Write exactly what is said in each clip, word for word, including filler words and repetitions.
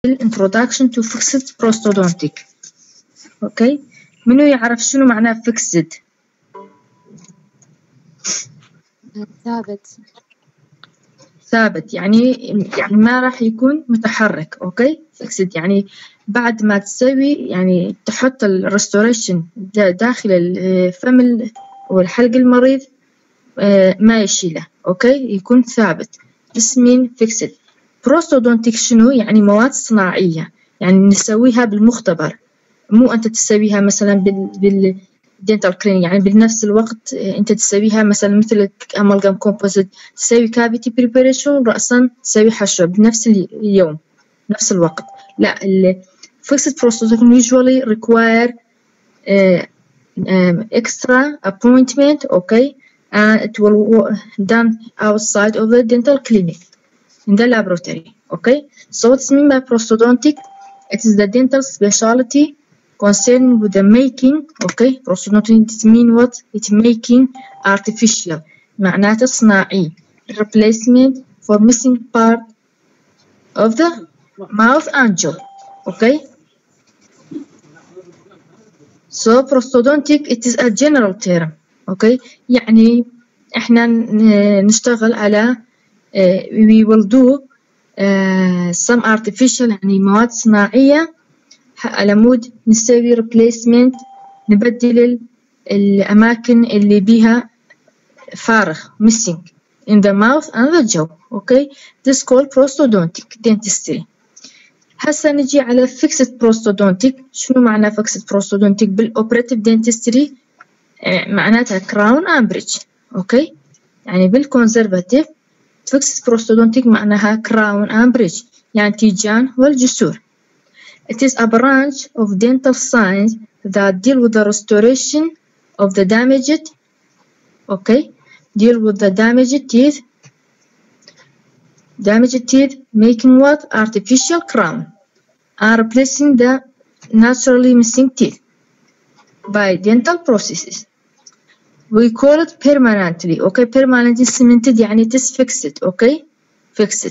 بالintroduction to fixed prosthodontic. اوكي منو يعرف شنو معناه fixed؟ ثابت. ثابت يعني يعني ما راح يكون متحرك. اوكي fixed يعني بعد ما تسوي يعني تحط الريستوريشن داخل الفم والحلق المريض ما يشيله. اوكي يكون ثابت. This mean fixed. prosthodontic شنو يعني مواد صناعية يعني نسويها بالمختبر، مو أنت تسويها مثلا بال بال dental cleaning يعني بنفس الوقت أنت تسويها مثلا مثل amalgam composite تسوي cavity preparation رأسا تسوي حشوة بنفس اليوم نفس الوقت. لا ال fixed prosthodontic usually require uh, um, extra appointment. okay and it will done outside of the dental clinic in the laboratory. okay so what's mean by prosthodontic? It is the dental specialty concerned with the making. okay prosthodontic it mean what? It making artificial معناته صناعي replacement for missing part of the mouth angle. okay so prosthodontic it is a general term. okay يعني احنا نشتغل على uh, we will do uh, some artificial يعني مواد صناعية على مود نسوي replacement نبدل الأماكن اللي بيها فارغ missing in the mouth and the jaw. okay this called prosthodontic dentistry. هسا نجي على fixed prosthodontic. شنو معنى fixed prosthodontic بالoperative dentistry؟ معناتها crown and bridge. okay يعني بالconservative fixed prosthodontic معناها crown and bridge يعني تيجان والجسور. It is a branch of dental science that deal with the restoration of the damaged. okay deal with the damaged teeth damaged teeth making what? Artificial crown and replacing the naturally missing teeth by dental processes. we call it permanently. okay permanently cemented يعني it is fixed. okay fixed.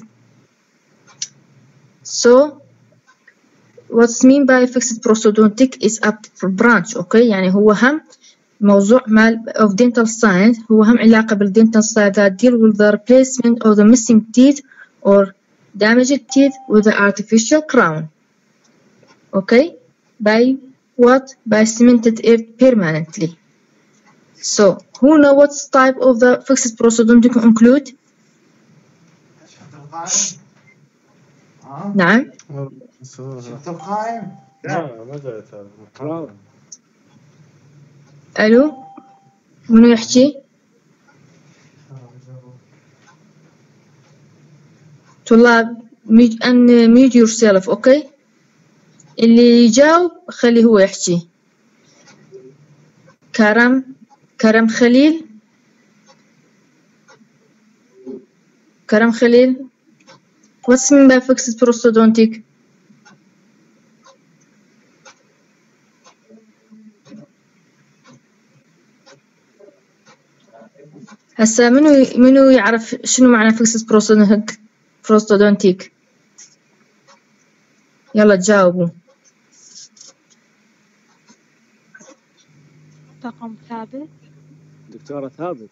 so what's mean by fixed prosthodontic is a branch. okay يعني هو هم موضوع مال of dental science هو هم علاقة بالdental science that deal with the replacement of the missing teeth or damaged teeth with the artificial crown. okay by what? By cemented it permanently. so who know what type of the fixed prosthodontic include? نعم شفت القائم؟ لا ما زلت. الو منو يحكي؟ طلاب ان mute yourself. اوكي اللي يجاوب خليه هو يحكي. كرم كرم خليل كرم خليل what's mean by fixed prosthodontic؟ هسا منو منو يعرف شنو معنى fixed prosthodontic؟ prosthodontic يلا تجاوبوا. طاقم ثابت. دكتورة ثابت.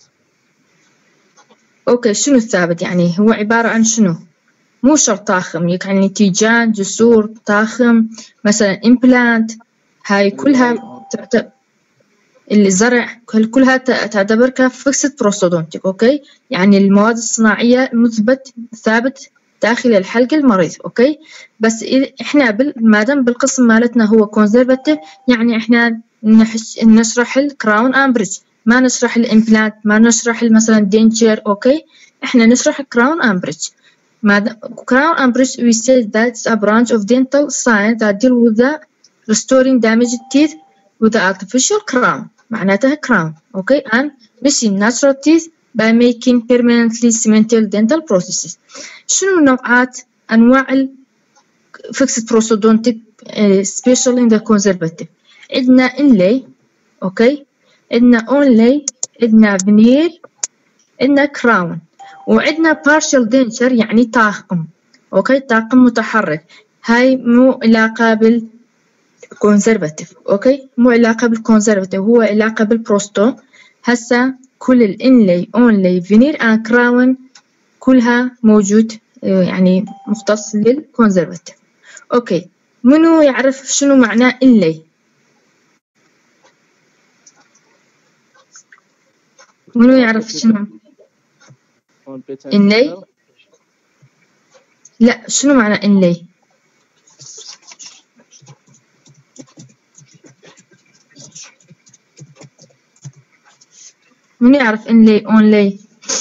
اوكي شنو الثابت يعني هو عبارة عن شنو؟ مو شرط طاخم يعني تيجان جسور طاخم مثلا implant هاي كلها تعتبر الزرع كلها تعتبر كfixed prosthodontic. اوكي يعني المواد الصناعية مثبت ثابت داخل الحلق المريض. اوكي بس احنا بال... ما دام بالقسم مالتنا هو conservative يعني احنا نحش... نشرح الكراون اند بريدج ما نشرح الامبلانت ما نشرح مثلا دينتشر. اوكي احنا نشرح كراون اند بريدج. crown and bridge we say that's a branch of dental science that deal with the restoring damaged teeth with the artificial crown معناتها crown. okay and missing natural teeth by making permanently cemented dental processes. شنو نوعات أنواع ال fixed prosthodontic especially in the conservative؟ عندنا inlay. okay عندنا onlay عندنا veneer عندنا crown وعندنا partial denture يعني طاقم. اوكي طاقم متحرك. هاي مو علاقة بالكونسرفاتيف، أوكي، مو علاقة بالكونسرفاتيف، هو علاقة بالبروستو. هسا كل الإنلي أونلي فينير أند كراون كلها موجود يعني مختص للكونسرفاتيف. أوكي، منو يعرف شنو معناه إنلي؟ منو يعرف شنو إنلي؟ لا، شنو معنى إنلي؟ منو يعرف إنلي أونلي؟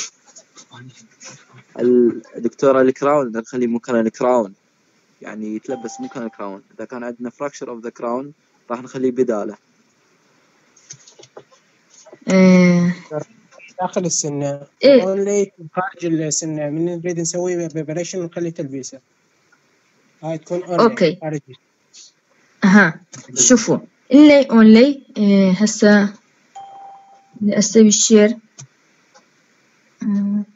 الدكتورة الكراون نخلي مكان الكراون، يعني يتلبس مكان الكراون. إذا كان عندنا fracture of the crown راح نخليه بداله. آه. داخل السنة إيه؟ أونلي خارج السنة، من نريد نسوي بريبريشن ونخلي تلبيسة، هاي تكون أونلي أوكي. خارجي. أها، شوفوا إنلي أونلي. آه هسا أسوي شير. آه.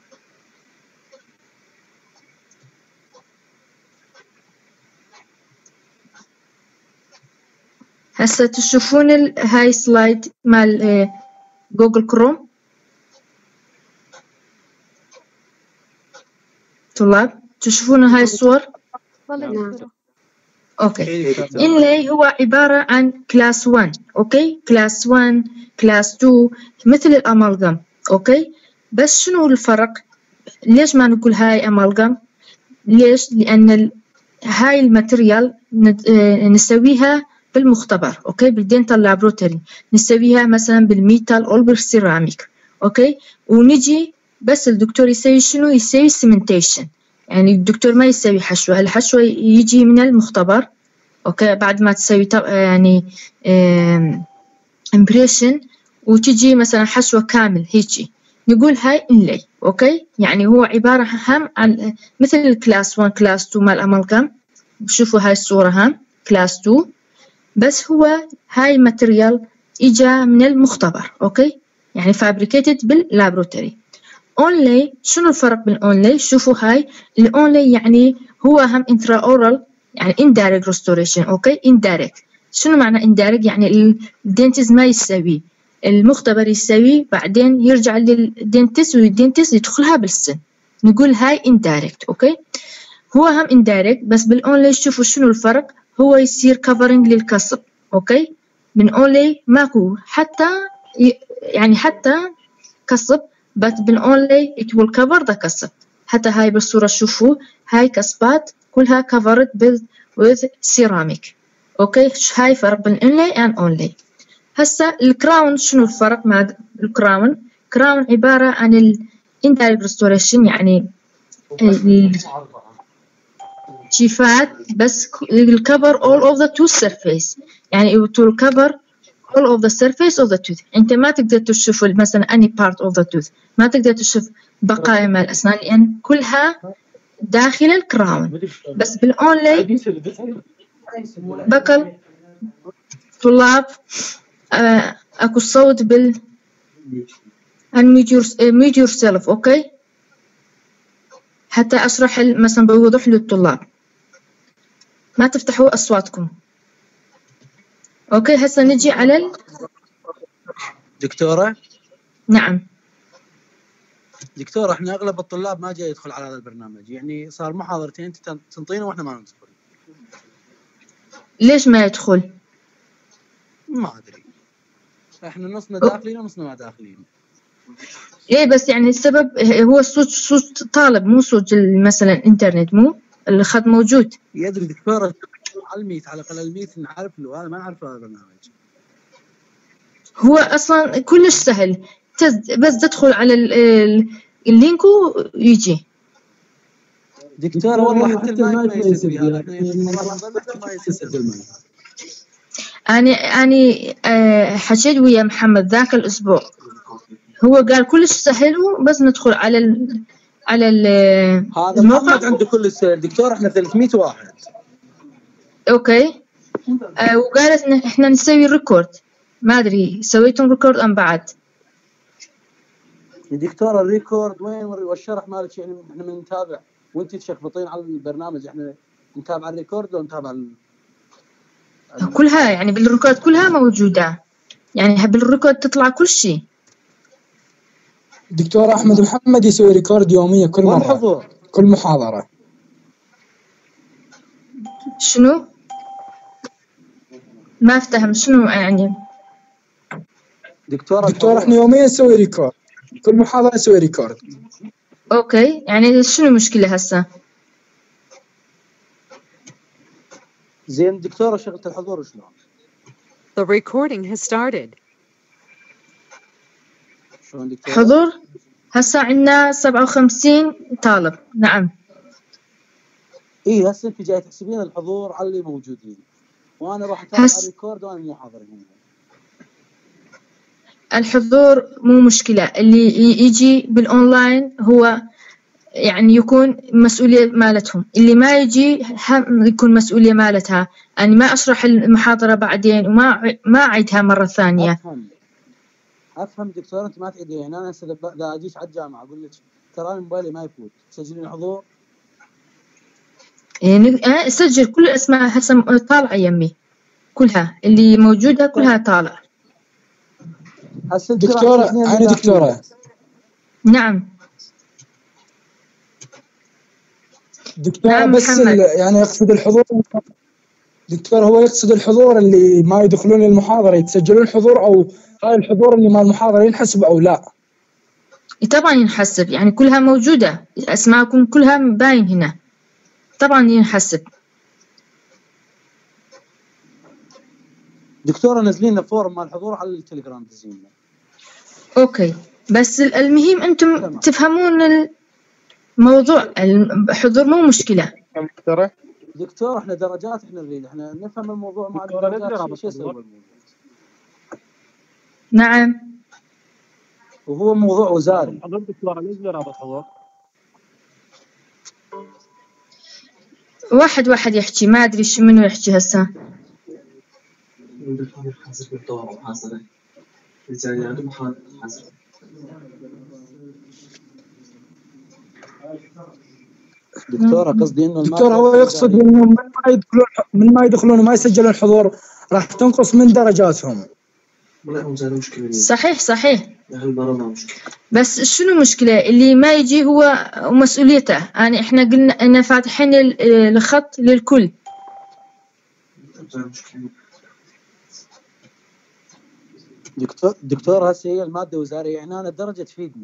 هسا تشوفون ال... هاي سلايد مال آه جوجل كروم طلاب، تشوفون هاي الصور؟ اوكي. إنلي هو عبارة عن كلاس واحد، اوكي، كلاس واحد كلاس اثنين مثل الأمالغام، اوكي. بس شنو الفرق؟ ليش ما نقول هاي أمالغام؟ ليش؟ لأن ال... هاي الماتريال نسويها بالمختبر، اوكي، بالدينتال لابروتري، نسويها مثلا بالميتال او بالسيراميك، اوكي. ونجي بس الدكتور يسوي شنو؟ يسوي سيمنتيشن، يعني الدكتور ما يسوي حشوة، الحشوة يجي من المختبر، اوكي، بعد ما تسوي يعني امبريشن وتجي مثلا حشوة كامل هيجي، نقول هاي إنلي، اوكي. يعني هو عبارة هم عن مثل الكلاس واحد كلاس اثنين مال أمالغام. شوفوا هاي الصورة هم كلاس اثنين، بس هو هاي ماتريال إجا من المختبر، أوكي، يعني fabricated باللابروتري. أونلي شنو الفرق بين أونلي؟ شوفوا هاي الأونلي يعني هو هم intraoral، يعني indirect restoration، أوكي. indirect شنو معنى indirect؟ يعني الدنتيز ما يسوي، المختبر يسوي بعدين يرجع للدنتيز والدنتيز يدخلها بالسن، نقول هاي indirect، أوكي. هو هم indirect، بس بالأونلي شوفوا شنو الفرق، هو يصير covering للكسب، أوكي. من أونلي ماكو حتى يعني حتى كسب، but بالأونلي it will cover the كسب. حتى هاي بالصورة شوفوا هاي كسبات كلها covered with ceramic، أوكي. هاي فرق بين أونلي and only. هسا الكراون شنو الفرق مع الكراون؟ كراون عبارة عن ال indirect restoration، يعني شيفات بس الكفر all of the tooth surface، يعني it will cover all of the surface of the tooth. أنت ما تقدر تشوف مثلا any part of the tooth، ما تقدر تشوف بقايا من الأسنان لأن كلها داخل الكراون. بس بالأونلي بقل طلاب آه أكو صوت بال unmute yourself، أوكي، حتى أشرح مثلا بوضوح للطلاب، ما تفتحوا أصواتكم، أوكي. هسا نجي على ال... دكتورة. نعم دكتورة، احنا أغلب الطلاب ما جاي يدخل على هذا البرنامج، يعني صار محاضرتين انت تنطينا واحنا ما ندخل. ليش ما يدخل؟ ما أدري، احنا نصنا داخلين ونصنا ما داخلين. ايه بس يعني السبب هو صوت صوت طالب، مو صوت مثلا الانترنت، مو الخط موجود. يدري دكتورة على الميت، على الأقل الميت نعرف له، هذا ما نعرف هذا البرنامج. هو أصلا كلش سهل، بس تدخل على اللينك ويجي. دكتورة والله حتى المايك ما يسد بيها، ما يسد. أنا أنا حكيت ويا محمد ذاك الأسبوع، هو قال كلش سهل بس ندخل على ال على ال هذا محمد عنده كل سهل. دكتور احنا ثلاثمية واحد. اوكي. آه وقالت ان احنا نسوي ريكورد، ما ادري سويتم ريكورد ام بعد؟ دكتور الريكورد وين والشرح مالك، يعني احنا بنتابع وانت تشخبطين على البرنامج، احنا نتابع الريكورد ولا نتابع ال... كلها يعني بالريكورد كلها موجودة، يعني بالريكورد تطلع كل شيء. دكتور أحمد محمد يسوي ريكورد يوميا كل مرة والحضور كل محاضرة. شنو؟ ما افتهم شنو يعني. دكتور دكتور احنا يوميا نسوي ريكورد، كل محاضرة نسوي ريكورد. اوكي، يعني شنو المشكلة هسه؟ زين دكتورة شغلة الحضور شلون؟ The recording has started. شلون دكتورة؟ حضور هسه عندنا سبعة وخمسين طالب. نعم. ايه هسه انت جاي تحسبين الحضور على اللي موجودين، وانا راح اتابع هس... الريكورد وانا مو حاضر هنا. الحضور مو مشكلة، اللي يجي بالاونلاين هو يعني يكون مسؤولية مالتهم، اللي ما يجي هم يكون مسؤولية مالتها. أنا ما أشرح المحاضرة بعدين وما ما أعيدها مرة ثانية. افهم افهم دكتور، انت ما تعيدين. يعني انا هسه اذا اجيك على الجامعة اقول لك ترى موبايلي ما يفوت، تسجلين حضور؟ يعني أنا أسجل كل الأسماء هسه طالعة يمي، كلها اللي موجودة كلها طالعة. هسه دكتورة أنا دكتورة. نعم دكتورة نعم بس محمد. يعني يقصد الحضور. دكتور هو يقصد الحضور اللي ما يدخلون المحاضرة يتسجلون حضور، أو هاي الحضور اللي ما المحاضرة ينحسب أو لا؟ طبعا ينحسب، يعني كلها موجودة، أسماءكم كلها باين هنا، طبعا ينحسب. دكتورة نزلين فورم مال الحضور على التليجرام تزيننا. اوكي، بس المهم انتم تمام. تفهمون الموضوع، الحضور مو مشكلة. دكتورة دكتور احنا درجات، احنا نريد احنا نفهم الموضوع مع الدرجات شو يسوي الموضوع. نعم وهو موضوع وزاري. حضرتك دكتورة نزل رابط حضور. واحد واحد يحكي، ما ادري شو منو يحكي هسه. دكتورة قصدي انه دكتور هو يقصد انهم من ما يدخلون من ما يدخلون وما يسجلون الحضور راح تنقص من درجاتهم. صحيح صحيح، بس شنو المشكلة؟ اللي ما يجي هو مسؤوليته. يعني احنا قلنا ان فاتحين الخط للكل. دكتور دكتور هسه هي المادة وزارية، يعني انا الدرجة تفيدني.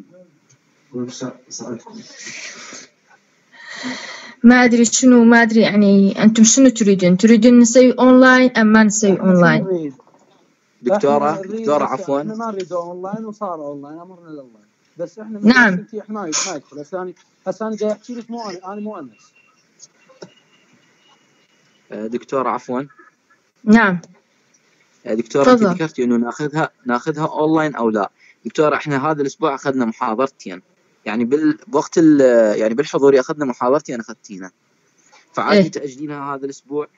ما ادري شنو، ما ادري يعني انتم شنو تريدون؟ تريدون نسوي اونلاين ام ما نسوي اونلاين؟ دكتورة دكتورة عفوا، احنا ما نريد اونلاين وصار اونلاين، امرنا لله. بس احنا نعم احنا ما ما يدخل. هسه انا هسه انا جاي احكي لك مو انا انا مو انس. دكتورة عفوا. نعم دكتورة انت ذكرتي انه ناخذها ناخذها اونلاين او لا. دكتورة احنا هذا الاسبوع اخذنا محاضرتين، يعني بالوقت يعني بالحضوري اخذنا محاضرتين اخذتينا، فعادي إيه؟ تأجلينها هذا الاسبوع؟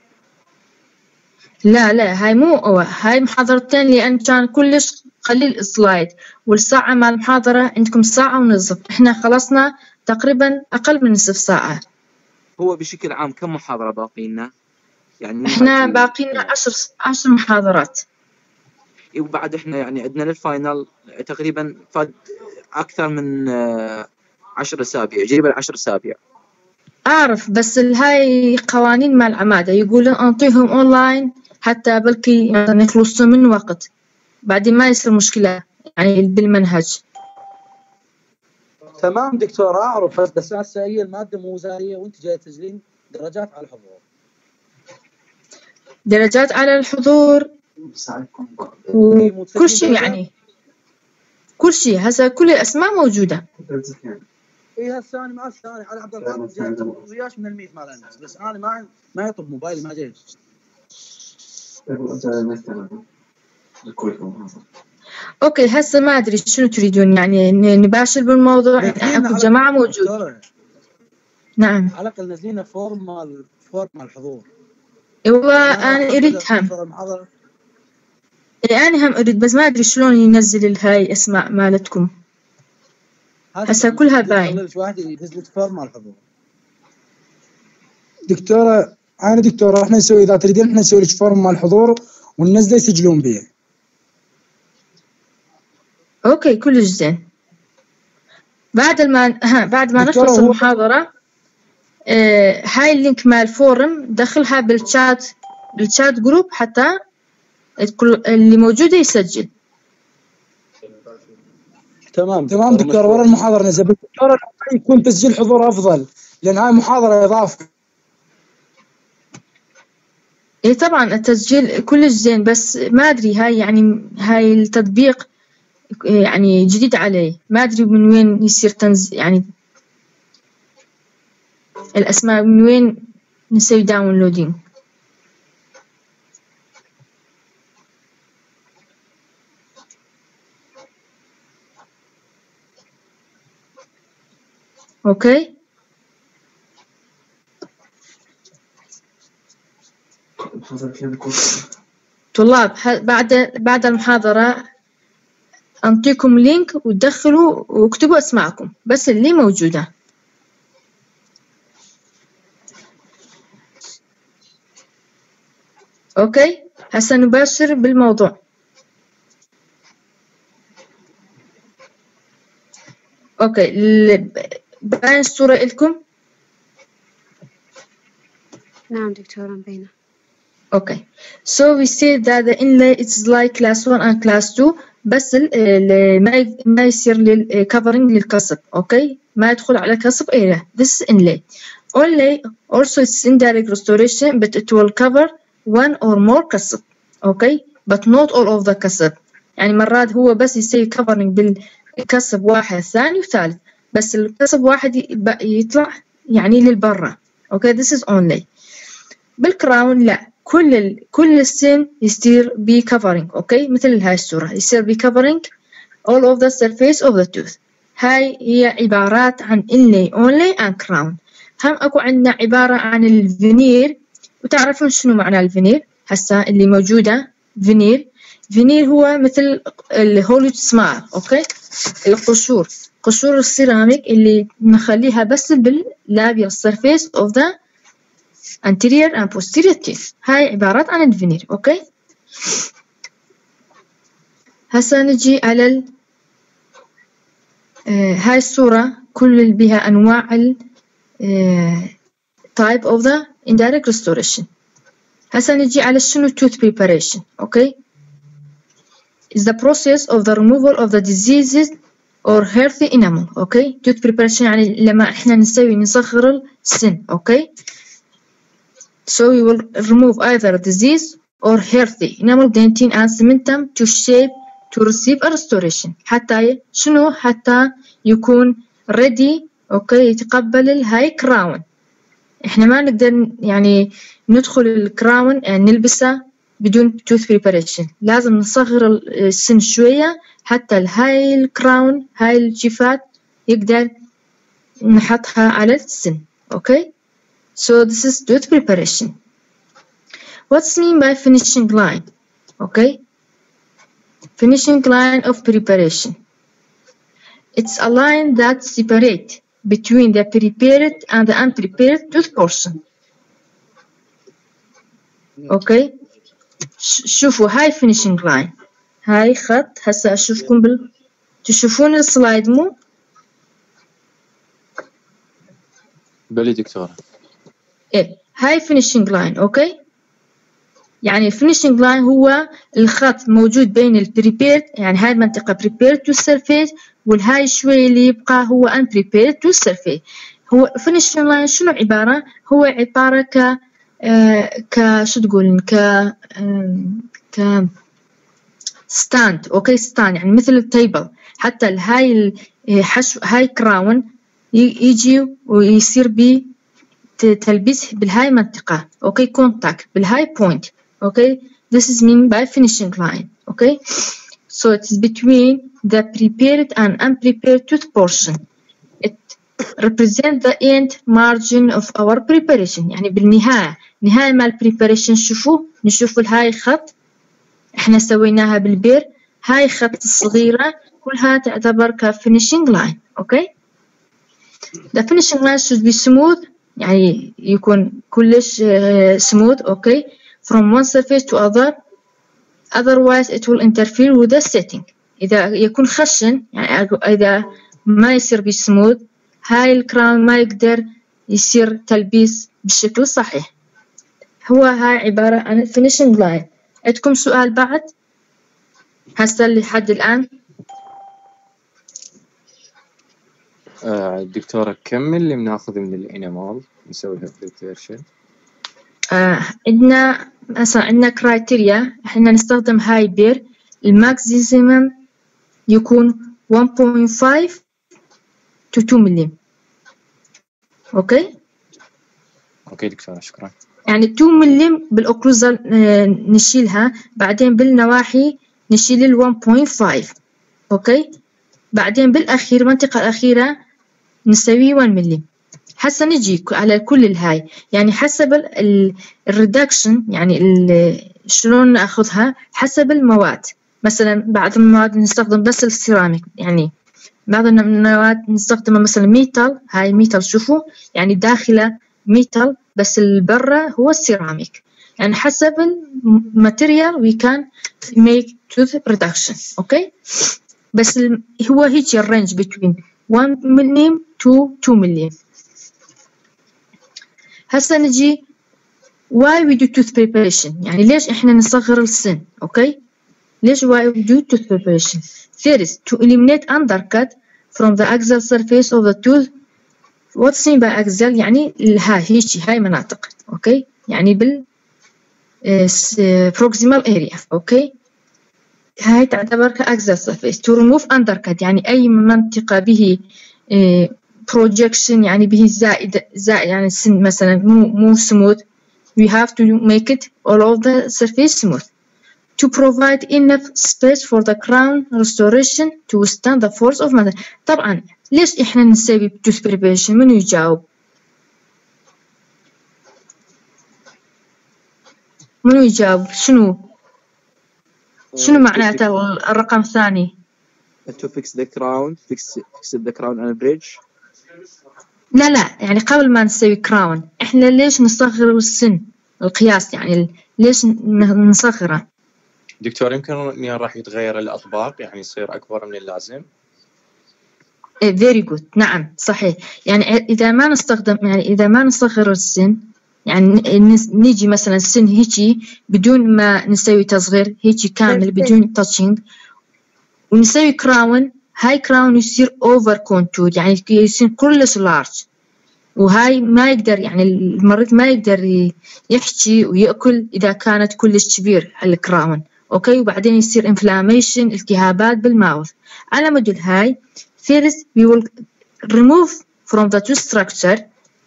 لا لا، هاي مو هاي محاضرتين، لأن كان كلش قليل سلايد، والساعة مع المحاضرة عندكم ساعة ونصف، احنا خلصنا تقريبا أقل من نصف ساعة. هو بشكل عام كم محاضرة باقي لنا؟ يعني احنا باقي لنا عشر عشر محاضرات. وبعد احنا يعني عندنا للفاينل تقريبا فاد أكثر من عشر أسابيع، قريبا عشر أسابيع. أعرف، بس هاي قوانين مع العمادة، يقولون أنطيهم أونلاين حتى بلكي مثلا يخلصوا من وقت، بعدين ما يصير مشكلة يعني بالمنهج. تمام دكتور أعرف، بس هسه هي المادة مو وزارية وأنت جاي تسجلين درجات على الحضور. درجات على الحضور وكل شيء، يعني كل شيء هسه كل الأسماء موجودة. إيه هسه أنا ما هسه أنا على عبد القادر جاي وياش من الميت مال الناس، بس أنا ما ما يطب موبايلي ما جاي. اوكي هسه ما ادري شنو تريدون، يعني نباشر بالموضوع. اكو جماعه موجود. نعم على الاقل نزلينا فورم مال فورم مال الحضور. ايوه انا اريد هم اي انا هم اريد، بس ما ادري شلون ينزل هاي اسماء مالتكم هسه كلها باين. واحد ينزل فورم مال الحضور. دكتورة أنا دكتورة إحنا نسوي إذا تريدين إحنا نسوي لك فورم مع الحضور وننزله يسجلون بيه. أوكي كلش زين. بعد ما ها بعد ما نخلص المحاضرة آه هاي اللينك مال الفورم دخلها بالشات بالشات جروب حتى اللي موجودة يسجل. تمام تمام دكتور. ورا المحاضرة نزل دكتور يكون تسجيل حضور أفضل لأن هاي محاضرة إضافة. إيه طبعا التسجيل كلش زين بس ما أدري هاي يعني هاي التطبيق يعني جديد علي ما أدري من وين يصير تنز يعني الأسماء من وين نسوي داونلودين. أوكي طلاب بعد بعد المحاضرة أنطيكم لينك وتدخلوا واكتبوا أسماءكم بس اللي موجودة. أوكي هسا نباشر بالموضوع. أوكي باين الصورة إلكم؟ نعم دكتورة مبينة. Okay, so we see that the inlay is like class one and class two بس ال ما ما يصير لل covering للقصب. Okay ما يدخل على قصب area. This is inlay. Only also it's indirect restoration but it will cover one or more قصب. Okay but not all of the قصب. يعني مرات هو بس يصير covering بالقصب واحد ثاني وثالث بس القصب واحد يطلع يعني للبرة. Okay this is only. بالكراون لا كل ال... كل السن يصير بي covering. اوكي مثل هاي الصورة يصير بي covering all of the surface of the tooth. هاي هي عبارات عن inlay only and crown. هم اكو عندنا عبارة عن الفينير وتعرفون شنو معنى الفينير هسا اللي موجودة. فينير فينير هو مثل الهوليود سمار. اوكي القشور قشور السيراميك اللي نخليها بس باللابيال surface of the anterior and posterior teeth. هاي عبارات عن الفينير. اوكي هسا نجي على ال آه هاي الصورة كل اللي بها انواع ال آه type of the indirect restoration. هسا نجي على شنو tooth preparation. اوكي is the process of the removal of the diseases or healthy enamel. اوكي tooth preparation يعني لما احنا نسوي نصغر السن. اوكي so we will remove either disease or healthy enamel dentin and cementum to shape to receive a restoration. حتى شنو حتى يكون ready. اوكي يتقبل الهاي كراون. احنا ما نقدر يعني ندخل الكراون يعني نلبسه بدون tooth preparation. لازم نصغر السن شوية حتى الهاي الكراون هاي الجفات يقدر نحطها على السن. اوكي so this is tooth preparation. What's mean by finishing line? Okay, finishing line of preparation. It's a line that separates between the prepared and the unprepared tooth portion. Okay, شوفوا هاي finishing line. هاي خط هسا أشوفكم بال تشوفون السلايد مو؟ بلي دكتورة. إيه هاي finishing line. أوكي يعني finishing line هو الخط موجود بين ال prepared يعني هاي المنطقة prepared to surface والهاي شوي اللي يبقى هو unprepared to surface. هو finishing line شنو عبارة؟ هو عبارة ك آه ك شو تقولين ك آه ك stand. أوكي stand يعني مثل التيبل حتى الهاي الحشو هاي كراون يجي ويصير بي تلبيس بالهاي منطقة. أوكي contact بالهاي point. Okay this is mean by finishing line. Okay so it is between the prepared and unprepared tooth portion. It represent the end margin of our preparation. يعني بالنهاية نهاية مال preparation شوفوا نشوف الهاي خط احنا سويناها بالبير. هاي خط الصغيرة كلها تعتبر ك finishing line. Okay the finishing line should be smooth يعني يكون كلش smooth أوكي from one surface to other otherwise it will interfere with the setting. إذا يكون خشن يعني إذا ما يصير بسموث هاي الكراون ما يقدر يصير تلبيس بالشكل الصحيح. هو هاي عبارة عن finishing line. عندكم سؤال بعد هسه لحد الآن؟ آه دكتورة كم اللي بناخذ من الانيمال نسويها بريبريشن؟ آه عندنا مثلا عندنا كرايتيريا احنا نستخدم هاي بير الماكسيمم يكون one point five to two ملم. اوكي اوكي دكتورة شكرا. يعني two ملم بالاوكلوزال نشيلها، بعدين بالنواحي نشيل ال one point five. اوكي بعدين بالاخير المنطقة الاخيرة نسوي one ملم. هسه نجي على كل الهاي يعني حسب الريدكشن يعني شلون ناخذها حسب المواد. مثلا بعض المواد نستخدم بس السيراميك، يعني بعض المواد نستخدم مثلا ميتال، هاي ميتال شوفوا يعني داخله ميتال بس البرة هو السيراميك، يعني حسب الماتيريال we can make tooth reduction. اوكي بس هو هيك الرينج between one ملم to two ملم. هسه نجي why we do tooth preparation، يعني ليش احنا نصغر السن. اوكي ليش why we do tooth preparation؟ First to eliminate undercut from the axial surface of the tooth. what's mean by axial يعني هاي هيجي هاي مناطق اوكي يعني بال proximal area. اوكي هاي تعتبر كaxial surface. to remove undercut يعني اي منطقة به projection يعني به زائد زائد يعني السن مثلا مو مو smooth we have to make it all of the surface smooth. to provide enough space for the crown restoration to withstand the force of matter. طبعا ليش احنا نسوي tooth preparation؟ منو يجاوب؟ منو يجاوب؟ شنو شنو معناته الرقم الثاني؟ to fix the crown fix fix the crown and bridge. لا لا يعني قبل ما نسوي كراون احنا ليش نصغر السن القياس يعني ليش نصغره؟ دكتور يمكن اني راح يتغير الاطباق يعني يصير اكبر من اللازم. very good نعم صحيح. يعني اذا ما نستخدم يعني اذا ما نصغر السن يعني نيجي مثلا السن هيجي بدون ما نسوي تصغير هيجي كامل بدون تاتشينج ونسوي كراون، هاي كراون يصير اوفر كونتور يعني يصير كلش لارج وهاي ما يقدر يعني المريض ما يقدر يحكي ويأكل إذا كانت كلش كبير الكراون. أوكي وبعدين يصير انفلاميشن التهابات بالماوث. على مود هاي first we will remove from the tooth structure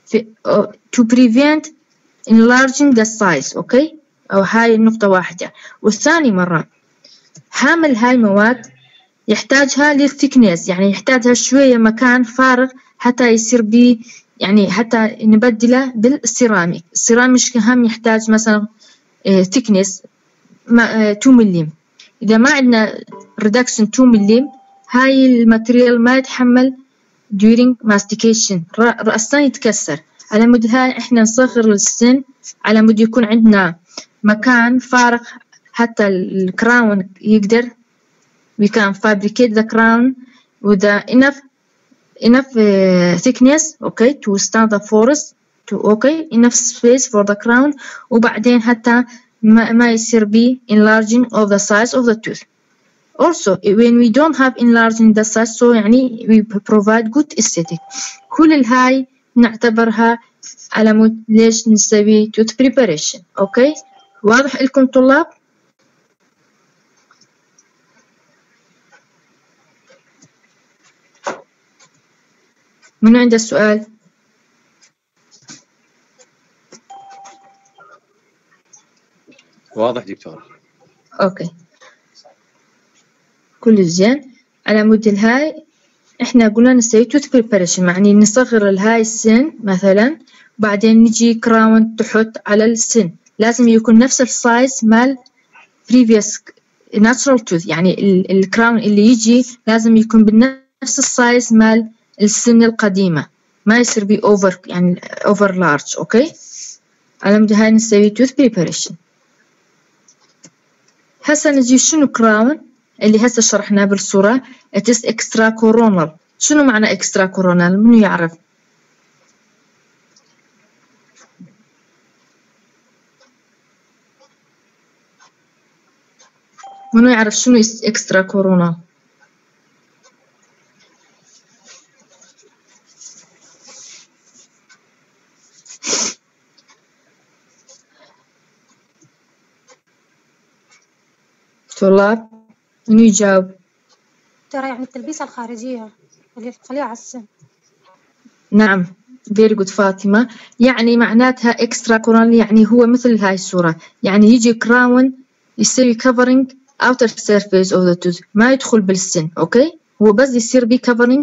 to prevent enlarging the size. أوكي أو هاي النقطة واحدة. والثاني مرة حامل هاي المواد يحتاجها للثيكنس يعني يحتاجها شوية مكان فارغ حتى يصير بيه يعني حتى نبدله بالسيراميك. السيراميك هم يحتاج مثلا thickness two ملم. إذا ما عندنا reduction two ملم هاي الماتريال ما يتحمل during mastication رأسا يتكسر. على مود هاي إحنا نصغر السن على مود يكون عندنا مكان فارغ حتى الكراون يقدر we can fabricate the crown with the enough enough uh, thickness okay to withstand the force to okay enough space for the crown وبعدين حتى ما, ما يصير بي enlarging of the size of the tooth. Also when we don't have enlarging the size so يعني we provide good aesthetic. كل الهاي نعتبرها على مود ليش نسوي tooth preparation. اوكي واضح لكم طلاب؟ من عنده السؤال؟ واضح دكتور. اوكي كل زين. على مود الهاي احنا قلنا نسوي توث بريباريشن يعني نصغر الهاي السن مثلا بعدين نجي كراون تحط على السن لازم يكون نفس السايز مال previous natural tooth يعني الكراون اللي يجي لازم يكون بنفس السايز مال السن القديمة ما يصير بي أوفر يعني أوفر لارج. أوكي على مود هاي نسوي tooth preparation. هسا نجي شنو كراون اللي هسا شرحناه بالصورة it is extra coronal. شنو معنى extra coronal؟ منو يعرف؟ منو يعرف شنو extra coronal؟ طلاب منو يجاوب؟ ترى يعني التلبيسة الخارجية اللي تخليها على السن. نعم very good فاطمة. يعني معناتها extra coronal يعني هو مثل هاي الصورة، يعني يجي كراون يسوي covering outer surface of the tooth ما يدخل بالسن. أوكي هو بس يصير بي covering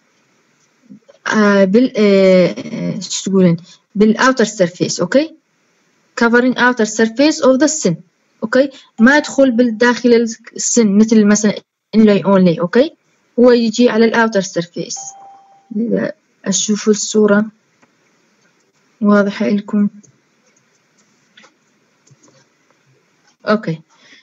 آه بال آه شو تقولين بالouter surface. أوكي covering outer surface of the skin. أوكي ما يدخل بالداخل السن مثل مثلا inlay only. أوكي هو يجي على الouter surface. أشوف الصورة واضحة لكم؟ أوكي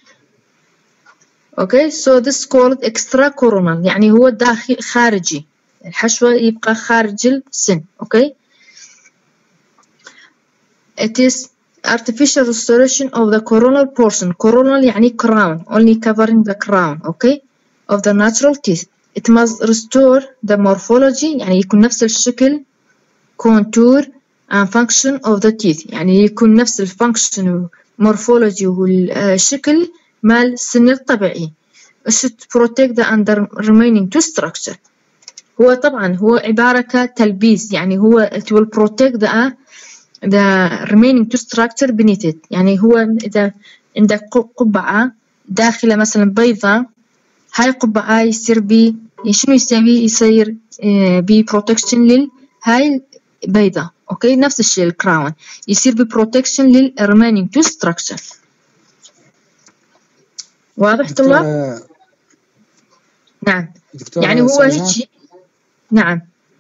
أوكي so this called extra coronal يعني هو داخل خارجي، الحشوة يبقى خارج السن. أوكي it is artificial restoration of the coronal portion. coronal يعني crown only covering the crown. أوكي of the natural teeth. it must restore the morphology يعني يكون نفس الشكل contour and function of the teeth يعني يكون نفس الفانكشن morphology والشكل مال السن الطبيعي. should protect the under remaining tooth structure. هو طبعا هو عبارة كتلبيس يعني هو it will protect the the remaining tooth structure beneath it. يعني هو إذا عندك قبعة داخلة مثلا بيضة، هاي القبعة يصير بي شنو يسوي؟ يصير بي protection لل هاي بيضة. أوكي نفس الشيء الكراون يصير بي protection لل remaining tooth structure. واضح طلاب؟ نعم يعني هو هيك. نعم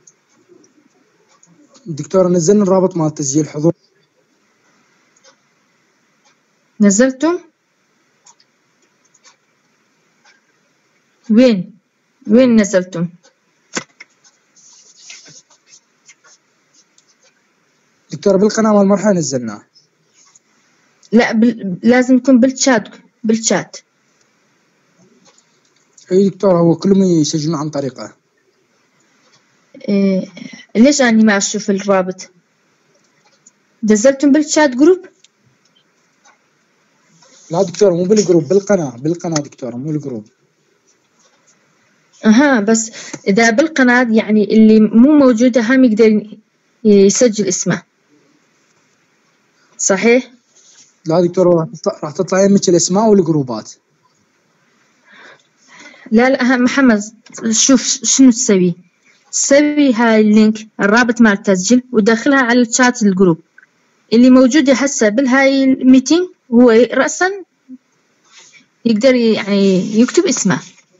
دكتورة نزلنا الرابط مع تسجيل حضور. نزلتم؟ وين؟ وين نزلتم؟ دكتورة بالقناة والمرحلة نزلناه. لا بال... لازم يكون بالشات بالشات. اي دكتورة هو كلهم يسجلون عن طريقه. إيه... ليش أني ما أشوف الرابط؟ نزلتم بالشات جروب؟ لا دكتورة مو بالجروب بالقناة بالقناة دكتورة مو الجروب. أها بس إذا بالقناة يعني اللي مو موجودة هم يقدر يسجل اسمه صحيح؟ لا دكتورة راح تطلع يمك الأسماء والجروبات. لا لا محمد شوف شنو تسوي؟ سوي هاي اللينك الرابط مع التسجيل ودخلها على الشات الجروب اللي موجودة هسه بالهاي الميتينج. هو رأسا يقدر يعني يكتب اسمه.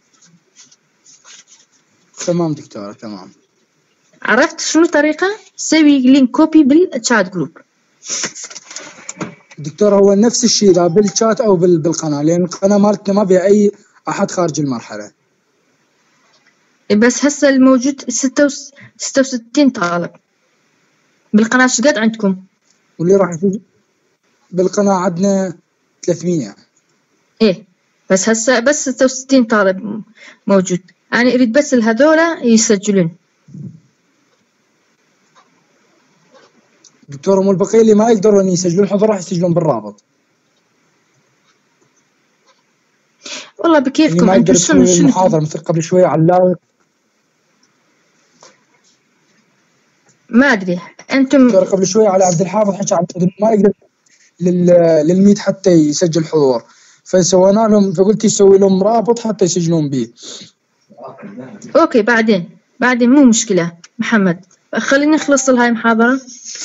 تمام دكتورة تمام. عرفت شنو الطريقة؟ سوي لينك كوبي بالشات جروب. دكتورة هو نفس الشيء إذا بالشات أو بالقناة لأن القناة مالتنا ما فيها أي أحد خارج المرحلة. بس هسه الموجود ستة وستين طالب بالقناة. شو قد عندكم؟ واللي راح يفوز بالقناة عندنا ثلاثمية. إيه بس هسه بس ستة وستين طالب موجود. أنا أريد بس الهذولا يسجلون. دكتورة مو البقية اللي ما يقدرون يسجلون حضور راح يسجلون بالرابط. والله بكيفكم ما انتم. شنو شنو المحاضرة مثل قبل شوية علاوي ما ادري انتم. دكتورة قبل شوية على عبد الحافظ حكى عبد ما يقدر لل للميت حتى يسجل حضور فسوينا لهم فقلت يسوي لهم رابط حتى يسجلون به. اوكي بعدين بعدين مو مشكلة محمد خلينا نخلص هاي المحاضرة.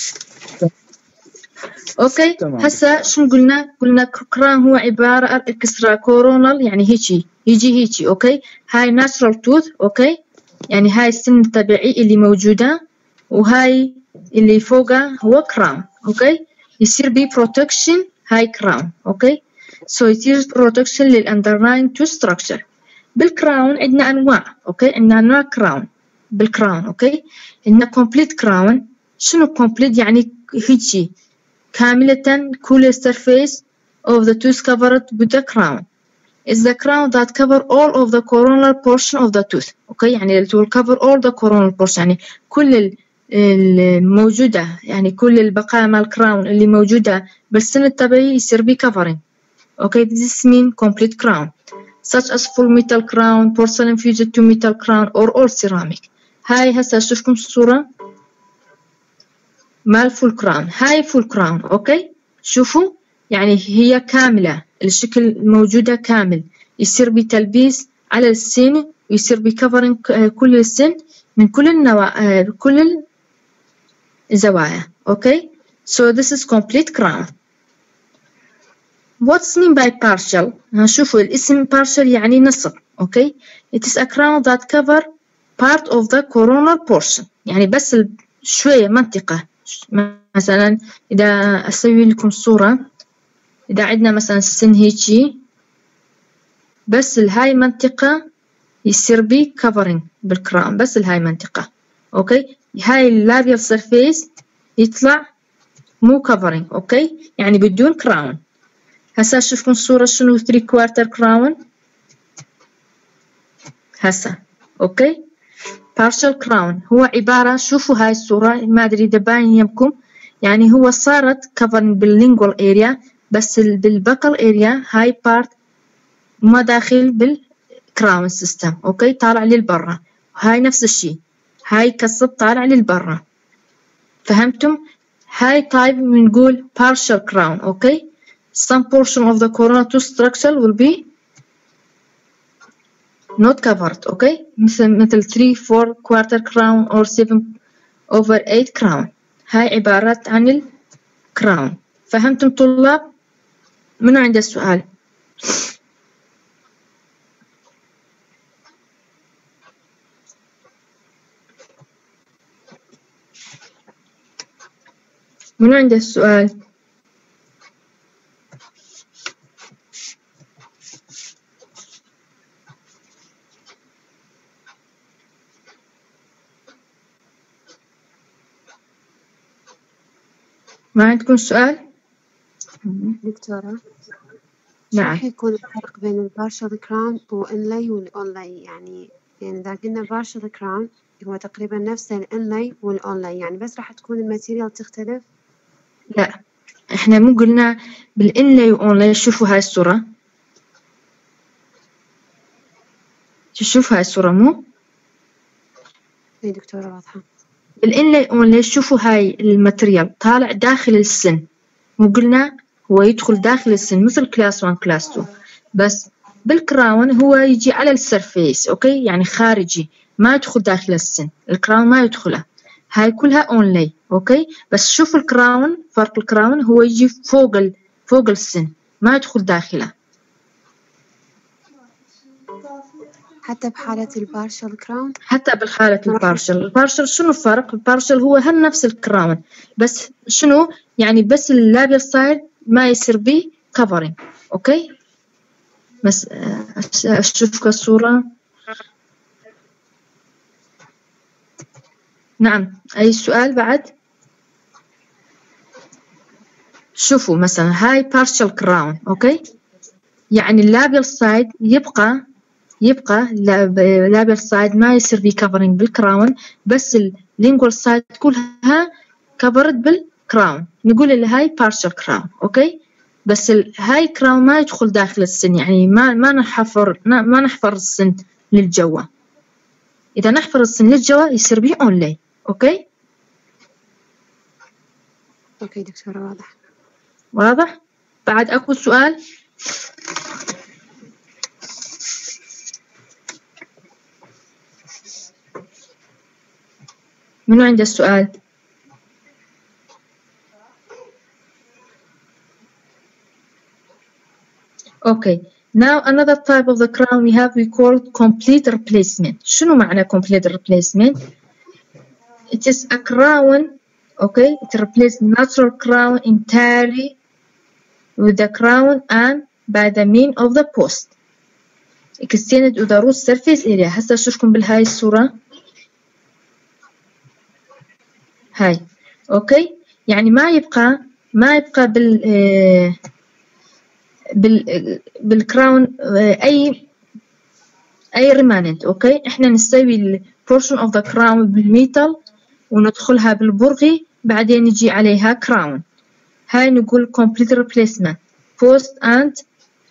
اوكي هسه شنو قلنا؟ قلنا كران هو عبارة عن اكسترا كورونال يعني هيجي يجي هيجي. اوكي هاي ناتشرال توث. اوكي يعني هاي السن الطبيعي اللي موجودة وهاي اللي فوقها هو crown. أوكي يصير بي protection هاي crown. أوكي so it is protection للunderlying two structure. بالكراون عندنا أنواع. أوكي عندنا أنواع crown بالكراون. أوكي عندنا complete crown. شنو complete؟ يعني هيجي كاملة كل surface of the tooth covered with the crown is the crown that cover all of the coronal portion of the tooth. أوكي يعني it will cover all the coronal portion يعني كل الموجودة يعني كل البقايا مال الكراون اللي موجودة بالسن الطبيعي يصير بي covering. أوكي this mean complete crown such as full metal crown, porcelain fused to metal crown or all ceramic. هاي هسه أشوفكم الصورة مال full crown. هاي full crown. أوكي شوفوا يعني هي كاملة الشكل الموجودة كامل يصير بتلبيس على السن ويصير بكفرنج كل السن من كل النواحي كل الزوايا. أوكي so this is complete crown. what's mean by partial؟ هنشوفوا الاسم partial يعني نصف. أوكي it is a crown that cover part of the coronal portion يعني بس شوية منطقة. مثلا إذا أسوي لكم صورة إذا عندنا مثلا السن هيجي بس الهاي منطقة يصير بي covering بالكراون بس الهاي منطقة. أوكي هاي اللابيال سيرفيس يطلع مو covering. أوكي يعني بدون كراون. هسا أشوفكم صورة شنو three quarter crown هسا. أوكي partial crown هو عبارة شوفوا هاي الصورة ما أدري إذا باين يمكم يعني هو صارت covering بالlingual area بس بالبقل area هاي part ما داخل بالكراون سيستم. أوكي طالع للبرا. هاي نفس الشيء هاي كسب طالع للبرا. فهمتم؟ هاي type بنقول partial crown. أوكي some portion of the coronal tooth structure will be not covered. أوكي مثل مثل three four quarter crown or seven over eight crown. هاي عبارات عن الكراون. فهمتم طلاب؟ منو عنده سؤال؟ منو عنده السؤال؟ ما عندكم سؤال؟ دكتورة نعم. راح يكون الفرق بين البارشل كراون والإنلاي والأونلاي يعني يعني إذا قلنا بارشل كراون هو تقريبا نفس الإنلاي والأونلاي يعني بس راح تكون الماتيريال تختلف؟ لا إحنا مو قلنا بالإنلاي والأونلاي. شوفوا هاي الصورة شوفوا هاي الصورة مو؟ أي دكتورة واضحة. بالإنلاي والأونلاي شوفوا هاي الماتيريال طالع داخل السن. مو قلنا هو يدخل داخل السن مثل كلاس one كلاس two بس بالكراون هو يجي على السيرفيس. أوكي يعني خارجي ما يدخل داخل السن. الكراون ما يدخله. هاي كلها أونلاي. أوكي بس شوفوا الكراون فرق الكراون هو يجي فوق ال... فوق السن ما يدخل داخله. حتى بحالة البارشل كراون؟ حتى بالحالة البارشل. البارشل شنو الفرق؟ البارشل هو هم نفس الكراون بس شنو يعني بس اللابيال سايد ما يصير بيه كفرينج. أوكي بس أشوفك الصورة. نعم أي سؤال بعد؟ شوفوا مثلا هاي partial crown. أوكي يعني اللابيال سايد يبقى يبقى اللابيال سايد ما يصير فيه كفرينج بالكراون بس اللينجوال سايد كلها كفرت بالكراون. نقول اللي هاي partial crown. أوكي بس هاي كراون ما يدخل داخل السن يعني ما ما نحفر ما نحفر السن للجوا. إذا نحفر السن للجوا يصير بيه أونلاي. أوكي أوكي دكتورة واضح. واضح؟ بعد أكو سؤال؟ منو عنده السؤال؟ Okay. Now another type of the crown we have we call complete replacement. شنو معنى complete replacement؟ it is a crown, okay, it replaces natural crown entirely with the crown and by the mean of the post. extended to the root surface area. هسه شوفكم بالهاي الصورة هاي، اوكي، يعني ما يبقى ما يبقى بال بال بالكراون اي اي ريماننت. اوكي، احنا نسوي البورشن اوف ذا كراون بالميتال وندخلها بالبرغي، بعدين يجي عليها كراون. هاي نقول complete replacement post and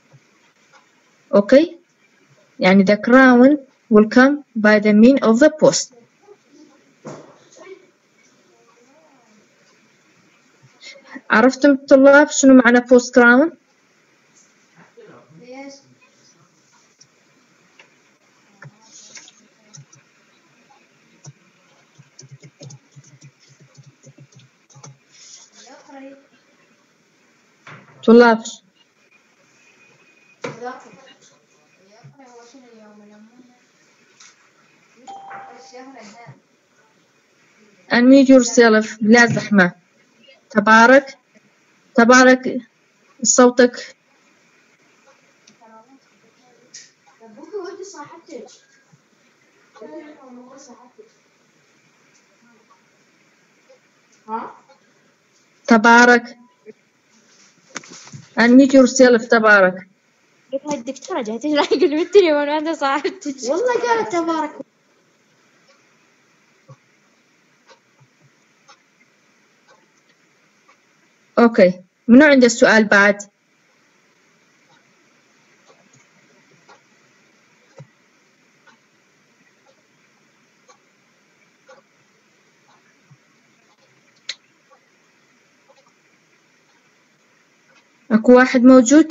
اوكي، يعني the crown will come by the mean of the post. عرفتم الطلاب شنو معنى post crown؟ طلاب unmute yourself بلا زحمة. تبارك تبارك صوتك. تبارك unmute yourself. تبارك الدكتورة جاية تشرح كلمتني وانا عندي صاحبتك والله قالت تبارك. اوكي، منو عنده السؤال بعد؟ اكو واحد موجود؟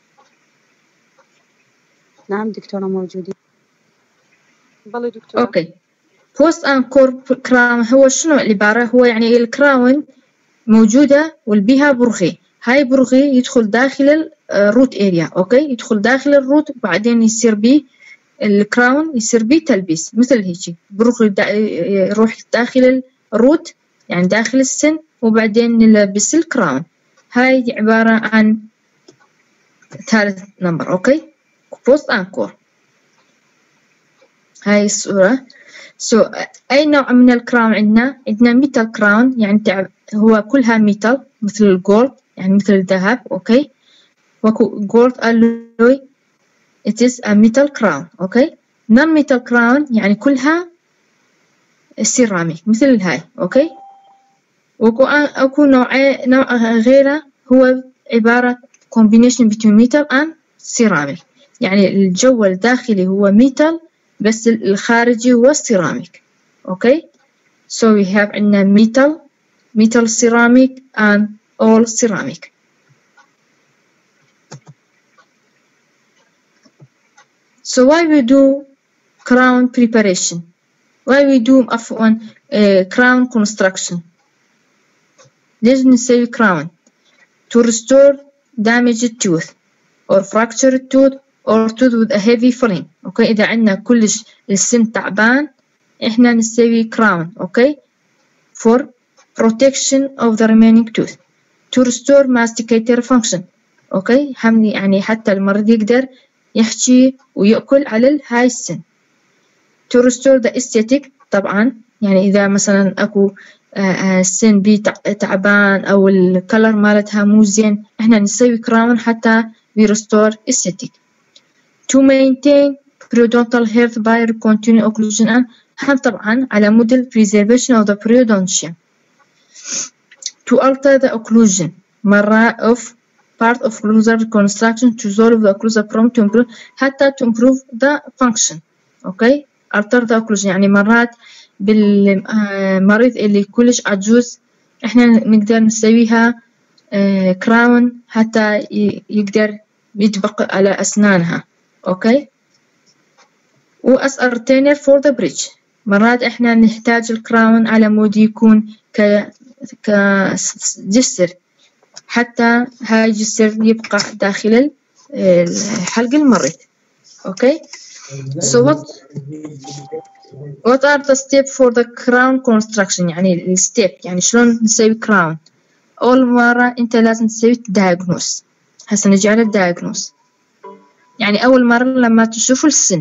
نعم دكتورة موجودين. بلى دكتورة. اوكي، post and core crown هو شنو العبارة؟ هو يعني الكراون موجودة والبيها برغي، هاي برغي يدخل داخل الروت اريا. اوكي، يدخل داخل الروت وبعدين يصير بيه الكراون، يصير بيه تلبيس مثل هيجي برغي يروح داخل الروت يعني داخل السن وبعدين نلبس الكراون. هاي عبارة عن ثالث نمبر. اوكي، بوست انكور. هاي الصورة. سو so, أي نوع من الكراون عندنا؟ عندنا ميتال كراون، يعني تعب هو كلها ميتال مثل الجولد، يعني مثل الذهب. أوكي، وكو جولد alloy it is a metal crown. أوكي، non metal crown يعني كلها سيراميك مثل الهاي. أوكي، وكو أكو نوع نوع غيره هو عبارة combination between metal and ceramic، يعني الجو الداخلي هو ميتال بس الخارجي هو سيراميك. اوكي، so we have عندنا metal metal ceramic and all ceramic. so why we do crown preparation, why we do عفوا uh, crown construction؟ ليش نسوي crown؟ to restore damaged tooth or fractured tooth or tooth with a heavy filling. اوكي، اذا عندنا كلش السن تعبان احنا نسوي crown. اوكي، for protection of the remaining tooth to restore masticator function. اوكي، يعني حتى المريض يقدر يحكي ويأكل على هاي السن. to restore the aesthetic طبعا، يعني اذا مثلا اكو السن بي تعبان او الكلر مالتها مو زين احنا نسوي crown حتى we restore aesthetic. to maintain periodontal health by continuing occlusion and هم طبعا على مود preservation of the periodontium. to alter the occlusion مرة of part of occlusal reconstruction to solve the occlusal problem to improve حتى to improve the function. okay alter the occlusion يعني مرات بالمريض اللي كلش عجوز احنا نقدر نسويها كراون حتى يقدر يطبق على أسنانها. اوكي، و as a retainer for the bridge مرات احنا نحتاج الكراون على مود يكون ك كجسر حتى هاي الجسر يبقى داخل حلق المريض. اوكي، So what what are the steps for the crown construction؟ يعني الستيب يعني شلون نسوي crown. أول مرة أنت لازم تسوي diagnose. هسه نجي على diagnose. يعني أول مرة لما تشوفوا السن.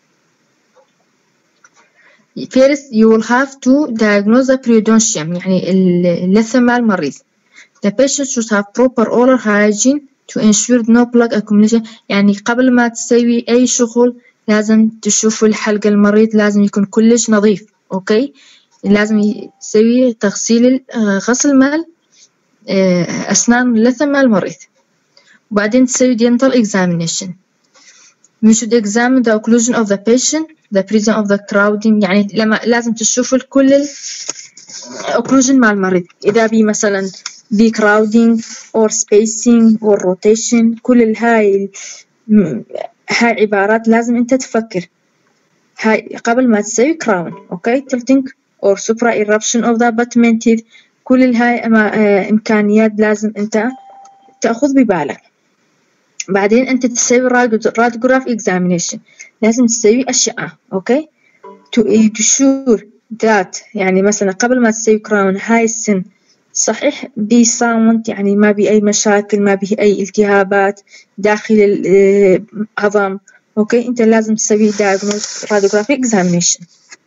First you will have to diagnose the periodontium يعني اللثة مع المريض. The patient should have proper oral hygiene to ensure no plaque accumulation. يعني قبل ما تسوي أي شغل لازم تشوفوا الحلقة المريض لازم يكون كلش نظيف. أوكي لازم تسوي تغسيل غسل مال أسنان اللثة مع المريض. وبعدين تسوي dental examination. You should examine the occlusion of the patient, the presence of the crowding. يعني لما لازم تشوفوا كل ال occlusion مع المريض. إذا بي مثلا بي crowding or spacing or rotation. كل الهاي هاي عبارات لازم أنت تفكر هاي قبل ما تسوي crown. أوكي tilting or supra eruption of the abutment teeth. كل الهاي إمكانيات لازم أنت تأخذ ببالك. بعدين أنت تسوي radiograph examination. لازم تسوي أشعة. أوكي to ensure that يعني مثلا قبل ما تسوي crown هاي السن صحيح بي sound يعني ما بي أي مشاكل ما بي أي التهابات داخل العظم. أوكي أنت لازم تسوي diagnose radiographic examination.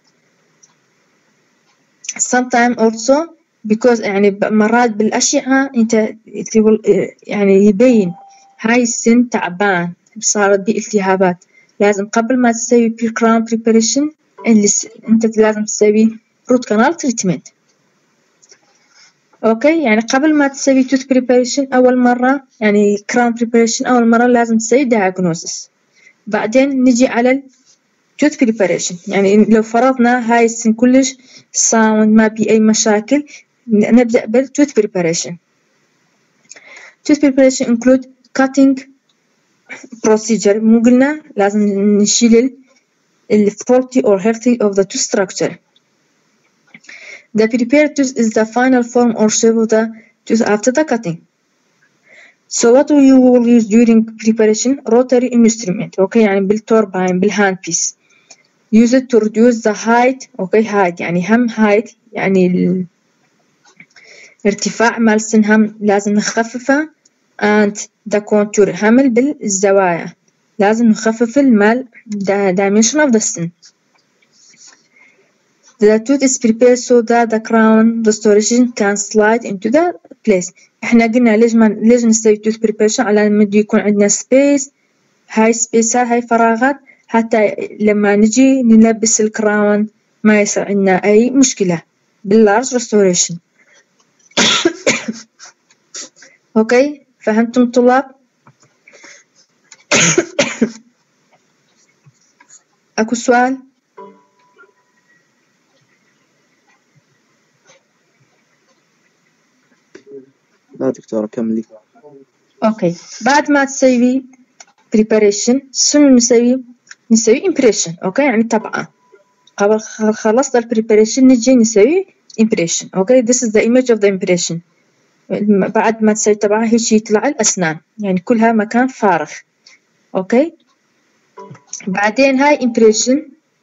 sometimes also because يعني مرات بالأشعة أنت يعني يبين هاي السن تعبان صارت بالتهابات. لازم قبل ما تسوي crown preparation أنت لازم تسوي root canal treatment. أوكي يعني قبل ما تسوي tooth preparation أول مرة يعني crown preparation أول مرة لازم تسوي diagnosis. بعدين نجي على tooth preparation. يعني لو فرضنا هاي السن كلش sound ما بي أي مشاكل نبدأ بال tooth preparation. tooth preparation include cutting procedure. مو قلنا لازم نشيل ال faulty or healthy of the tooth structure. The prepared tooth is the final form or shape of the tooth after the cutting. So what you will use during preparation? Rotary instrument. Okay يعني بالتوربين بالهاند بيس. Use it to reduce the height. Okay height يعني هم height يعني الارتفاع مال السن هم لازم نخففه. and the contour هم بالزوايا لازم نخفف المال the dimension of the skin. The tooth is prepared so that the crown restoration can slide into the place. احنا قلنا ليش ما ليش نسوي tooth preparation على مود يكون عندنا space. هاي space هاي فراغات حتى لما نجي نلبس الكراون ما يصير عندنا أي مشكلة بالlarge restoration. أوكي فهمتم طلاب؟ أكو سؤال؟ لا دكتورة كملي. أوكي بعد ما تسوي preparation شنو نسوي؟ نسوي impression. أوكي يعني طبعا قبل خلصت ال preparation نجي نسوي impression. أوكي this is the image of the impression. بعد ما تسوي طبعا هيك يطلع الأسنان يعني كلها مكان فارغ. أوكي بعدين هاي impression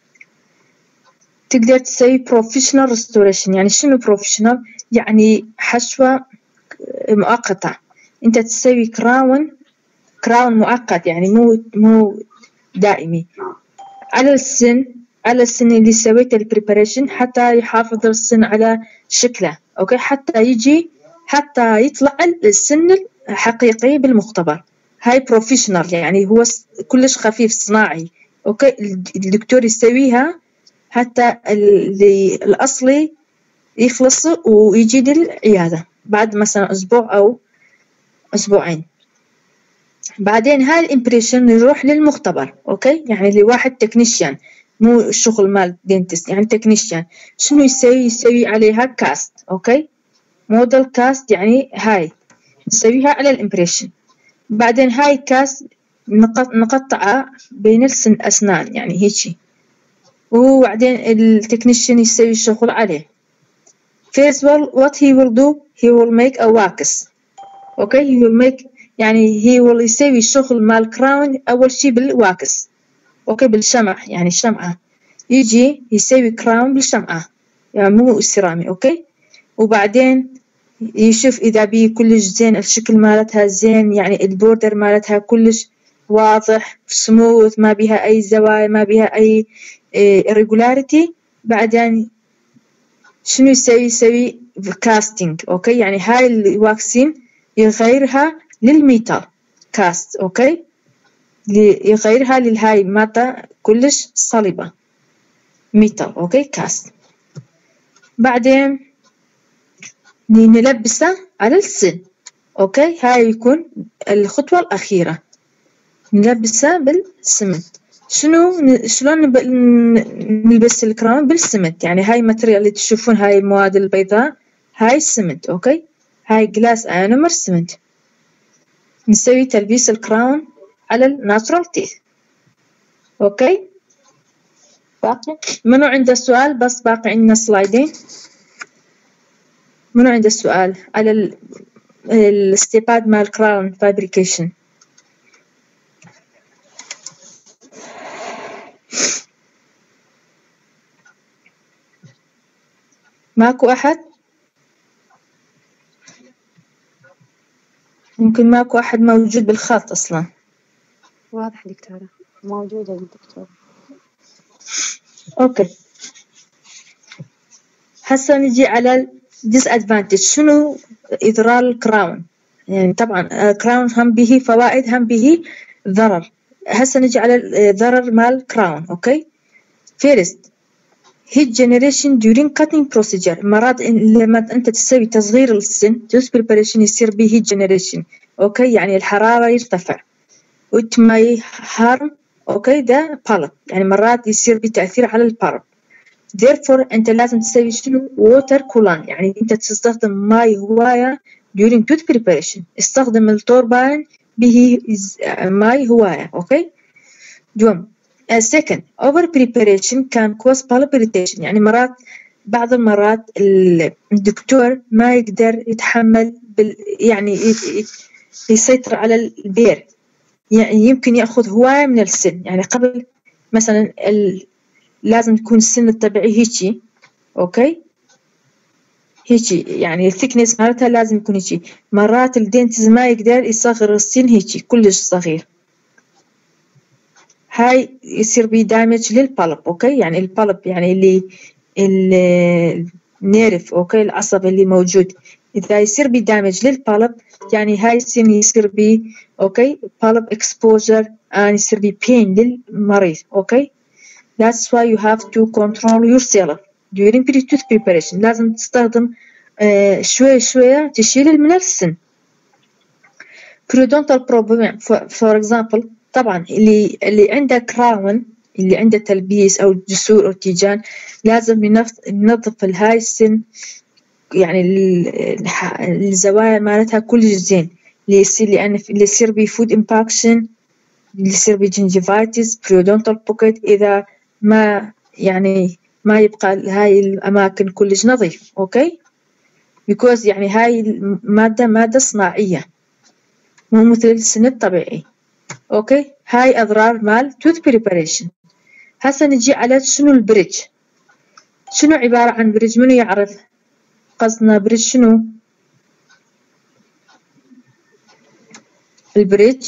تقدر تسوي professional restoration. يعني شنو professional؟ يعني حشوة مؤقتة. أنت تسوي كراون كراون مؤقت يعني مو مو دائمي على السن على السن اللي سويته البريباريشن حتى يحافظ السن على شكله. أوكي حتى يجي حتى يطلع السن الحقيقي بالمختبر. هاي بروفيشنال يعني هو كلش خفيف صناعي. أوكي الدكتور يسويها حتى اللي الأصلي يخلص ويجي للعيادة بعد مثلا أسبوع أو أسبوعين. بعدين هاي الإمبريشن يروح للمختبر. أوكي يعني لواحد تكنيشيان مو الشغل مال دينتست يعني تكنيشيان شنو يسوي؟ يسوي عليها كاست. أوكي موديل كاست يعني هاي نسويها على الإمبريشن. بعدين هاي كاست نقطعها بين السن أسنان يعني هيجي وبعدين التكنيشيان يسوي الشغل عليه. First of all what he will do he will make a wax. أوكي he will make يعني he will يسوي الشغل مال كراون أول شي بالواكس. أوكي بالشمع يعني الشمعة يجي يسوي كراون بالشمعة يعني مو السيرامي أوكي. وبعدين يشوف إذا بي كلش زين الشكل مالتها زين يعني البوردر مالتها كلش واضح سموث ما بيها أي زوايا ما بيها أي irregularity. بعدين شنو يسوي يسوي كاستنج أوكي يعني هاي الواكسين يغيرها للميتال كاست أوكي يغيرها للهاي مادة كلش صلبة ميتال أوكي كاست. بعدين نلبسه على السن أوكي هاي يكون الخطوة الأخيرة نلبسه بالسمنت. شنو شلون نلبس الكراون بالسمنت يعني هاي ماتريال اللي تشوفون هاي المواد البيضاء هاي السمنت أوكي هاي جلاس ايونومر سمنت. نسوي تلبيس الكراون على الناتشورال تيث أوكي. باقي منو عنده سؤال؟ بس باقي عندنا سلايدين. منو عنده سؤال على الاستيباد مال كراون فابريكيشن؟ ماكو أحد؟ يمكن ماكو أحد موجود بالخط أصلا. واضح دكتورة. موجودة الدكتورة. أوكي هسه نجي على disadvantage. شنو إضرار الكراون؟ يعني طبعا الكراون هم به فوائد هم به ضرر. هسه نجي على الضرر مال الكراون أوكي. first heat generation during cutting procedure. مرات لما أنت تسوي تصغير السن tooth preparation يصير به heat generation أوكي يعني الحرارة يرتفع which may harm أوكي ده pulp يعني مرات يصير بتأثير على البلب. therefore أنت لازم تسوي شنو water coolant يعني أنت تستخدم ماء هواية during tooth preparation. استخدم التوربين به ماء هواية أوكي. دوم uh, second over preparation can cause pulp irritation يعني مرات بعض المرات الدكتور ما يقدر يتحمل بال يعني يسيطر على البير يعني يمكن يأخذ هواية من السن يعني قبل مثلا ال... لازم تكون السن الطبيعي هيجي أوكي هيجي يعني الثيكنس مالتها لازم يكون هيجي. مرات الدينتز ما يقدر يصغر السن هيجي كلش صغير هاي يصير بيه دامج للبلب أوكي يعني البلب يعني اللي النيرف أوكي العصب اللي موجود إذا يصير بيه دامج للبلب يعني هاي السن يصير بيه أوكي pulp exposure and يصير بيه pain للمريض أوكي. That's why you have to control yourself during tooth preparation. لازم تستخدم آه شوية شوية تشيل من السن. Periodontal problem for example طبعا اللي اللي عنده كراون اللي عنده تلبيس أو جسور أو تيجان لازم ينظف الهاي السن يعني الزوايا مالتها كل زين اللي يصير لأن اللي يصير بيه food impaction اللي يصير بيه gingivitis periodontal pocket إذا ما يعني ما يبقى هاي الأماكن كلش نظيف أوكي because يعني هاي المادة مادة صناعية مو مثل السن الطبيعي أوكي. هاي أضرار مال tooth preparation. هسه نجي على شنو البريدج. شنو عبارة عن بريدج؟ منو يعرف قصدنا بريدج شنو؟ البريدج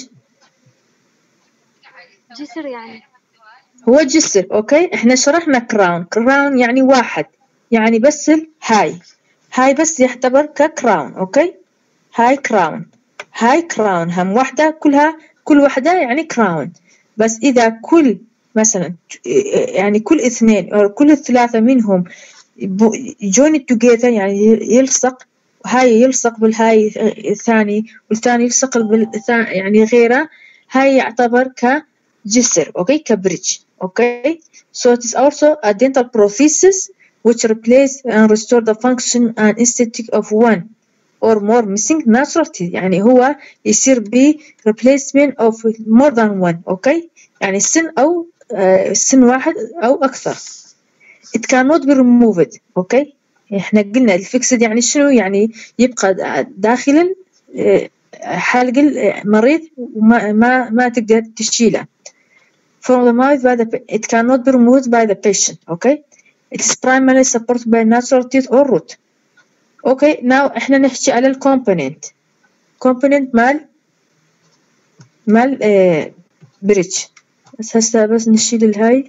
جسر يعني هو جسر أوكي. إحنا شرحنا كراون كراون يعني واحد يعني بس هاي هاي بس يعتبر ككراون أوكي. هاي كراون هاي كراون هم واحدة كلها كل واحدة يعني كراون. بس إذا كل مثلا يعني كل اثنين أو كل الثلاثة منهم join together يعني يلصق هاي يلصق بالهاي الثاني والثاني يلصق بالثاني يعني غيره هاي يعتبر كجسر أوكي كبريدج أوكي. So it is also a dental prosthesis which replace and restore the function and aesthetic of one or more missing natural teeth يعني هو يصير ب replacement of more than one أوكي يعني سن أو آه سن واحد أو أكثر. It cannot be removed أوكي. إحنا قلنا الفيكسد يعني شنو يعني يبقى داخل حلق المريض وما ما ما تقدر تشيله. from the mouth by the it cannot be removed by the patient. Okay, it is primarily supported by natural teeth or root. Okay, now احنا نحكي على ال component component مال مال اه بريدج. بس هسه بس نشيل الهاي.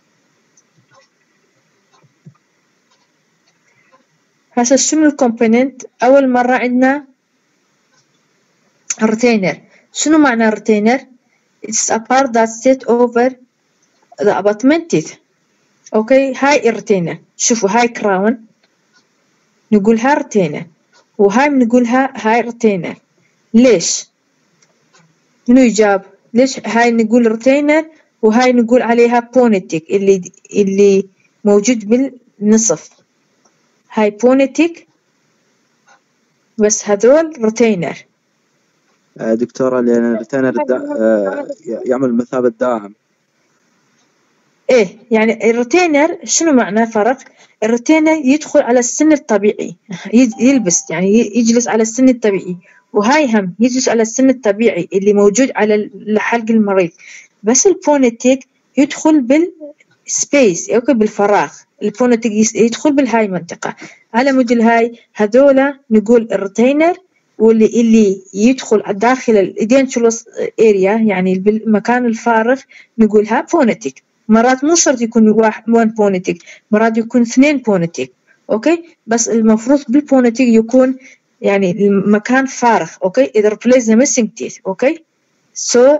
هسه شنو الكومبوننت؟ أول مرة عندنا retainer. شنو معنى retainer؟ It's a part that sits over the abutment teeth. أوكي، هاي retainer. شوفوا هاي crown نقولها retainer، وهاي بنقولها هاي retainer. ليش؟ منو يجاب؟ ليش هاي نقول retainer وهاي نقول عليها phonetic اللي اللي موجود بالنصف؟ هاي بونيتيك بس هذول ريتينر. دكتورة لأن الريتينر يعمل مثابة داعم. إيه يعني الريتينر شنو معناه فرق؟ الريتينر يدخل على السن الطبيعي، يلبس يعني يجلس على السن الطبيعي، وهاي هم يجلس على السن الطبيعي اللي موجود على حلق المريض. بس البونيتيك يدخل بالسبيس أو بالفراغ. البونيتيك يدخل بالهاي منطقة. على مود الهاي هذولا نقول الريتينر، واللي اللي يدخل داخل الإيدينشولوس اريا يعني بالمكان الفارغ نقولها بونيتيك. مرات مو شرط يكون واحد وان بونيتيك، مرات يكون اثنين بونيتيك. اوكي، بس المفروض بالبونيتيك يكون يعني المكان فارغ. اوكي، إذا replace the missing teeth. اوكي، so